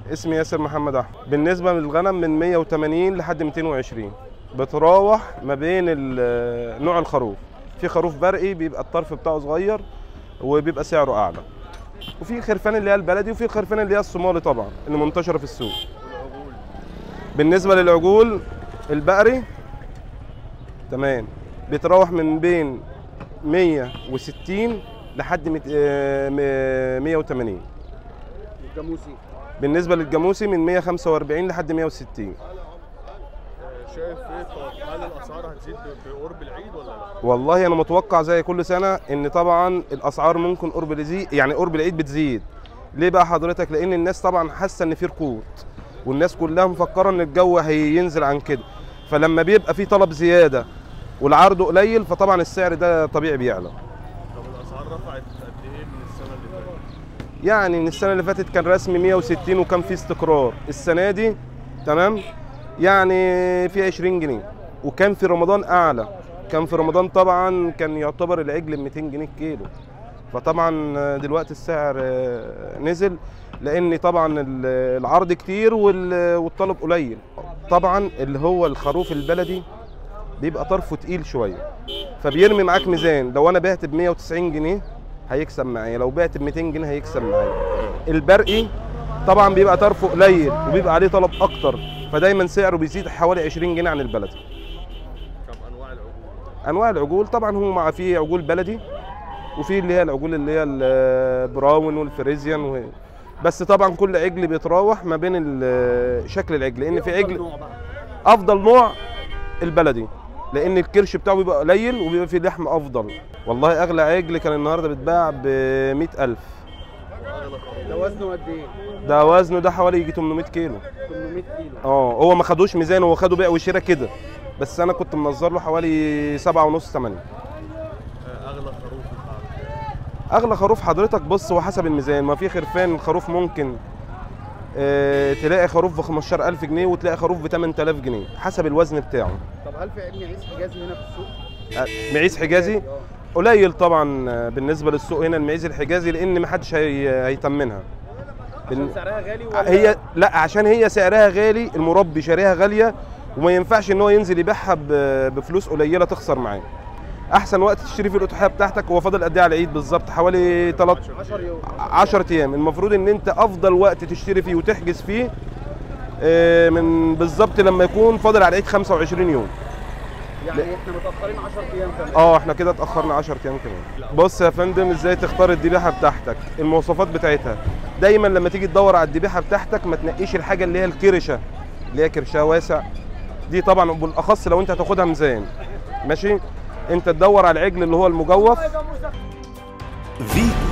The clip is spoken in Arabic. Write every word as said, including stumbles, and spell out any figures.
اسمي ياسر محمد احمد. بالنسبه للغنم من مية وتمانين لحد ميتين وعشرين، بتراوح ما بين نوع الخروف. في خروف برقي بيبقى الطرف بتاعه صغير وبيبقى سعره اعلى، وفي الخرفان اللي هي البلدي، وفي الخرفان اللي هي الصومالي طبعا اللي منتشره في السوق. بالنسبه للعجول البقري تمام بيتراوح من بين مية وستين لحد مية وتمانين. الجاموسي بالنسبه للجاموسي من مية وخمسة وأربعين لحد مية وستين. شايف ايه؟ هل الاسعار هتزيد بقرب العيد ولا لا؟ والله انا متوقع زي كل سنه ان طبعا الاسعار ممكن قرب العيد، يعني قرب العيد بتزيد. ليه بقى حضرتك؟ لان الناس طبعا حاسه ان في ركود، والناس كلها مفكره ان الجو هينزل عن كده، فلما بيبقى في طلب زياده والعرض قليل فطبعا السعر ده طبيعي بيعلى. طب الاسعار رفعت قد ايه من السنه اللي فاتت؟ يعني من السنه اللي فاتت كان رسمي مية وستين وكان في استقرار. السنه دي تمام يعني في عشرين جنيه، وكان في رمضان اعلى. كان في رمضان طبعا كان يعتبر العجل ب ميتين جنيه الكيلو، فطبعا دلوقتي السعر نزل لان طبعا العرض كتير والطلب قليل. طبعا اللي هو الخروف البلدي بيبقى طرفه تقيل شويه، فبيرمي معاك ميزان. لو انا بعت ب مية وتسعين جنيه هيكسب معايا، لو بعت ب ميتين جنيه هيكسب معايا. البرقي طبعا بيبقى طرفه قليل وبيبقى عليه طلب اكتر، فدايما سعره بيزيد حوالي عشرين جنيه عن البلدي. كم انواع العجول؟ انواع العجول طبعا هو مع فيه عجول بلدي، وفي اللي هي العجول اللي هي البراون والفريزيان و... بس طبعا كل عجل بيتراوح ما بين شكل العجل، لان في عجل افضل نوع البلدي لان الكرش بتاعه بيبقى قليل وبيبقى فيه لحم افضل. والله اغلى عجل كان النهارده بيتباع ب مية ألف. ده وزنه قد ايه؟ ده وزنه ده حوالي يجي تمنمية كيلو. تمنمية كيلو. اه هو ما خدوش ميزان، هو خده بيع وشراء كده، بس انا كنت منظر له حوالي سبعة ونص تمانية. اغلى خروف اغلى خروف حضرتك بص هو حسب الميزان. ما في خرفان الخروف ممكن اه تلاقي خروف ب خمستاشر ألف جنيه وتلاقي خروف ب تمن تلاف جنيه حسب الوزن بتاعه. طب هل في معيز حجازي هنا في السوق؟ اه معيز حجازي قليل طبعا بالنسبه للسوق هنا المعيز الحجازي، لان ما حدش هي... هيتمنها. عشان سعرها غالي ولا هي لا عشان هي سعرها غالي، المربي شاريها غاليه وما ينفعش ان هو ينزل يبيعها بفلوس قليله تخسر معاه. احسن وقت تشتري فيه الاضحيه بتاعتك هو فاضل قد ايه على العيد بالظبط؟ حوالي عشرة ايام. المفروض ان انت افضل وقت تشتري فيه وتحجز فيه من بالظبط لما يكون فاضل على العيد خمسة وعشرين يوم. يعني احنا متاخرين عشرة ايام كمان. اه احنا كده اتاخرنا عشرة ايام كمان. بص يا فندم ازاي تختار الذبيحه بتاعتك، المواصفات بتاعتها. دايما لما تيجي تدور على الذبيحه بتاعتك ما تنقيش الحاجه اللي هي الكرشه اللي هي كرشها واسع دي، طبعا بالاخص لو انت هتاخدها ميزان ماشي. انت تدور على العجل اللي هو المجوف.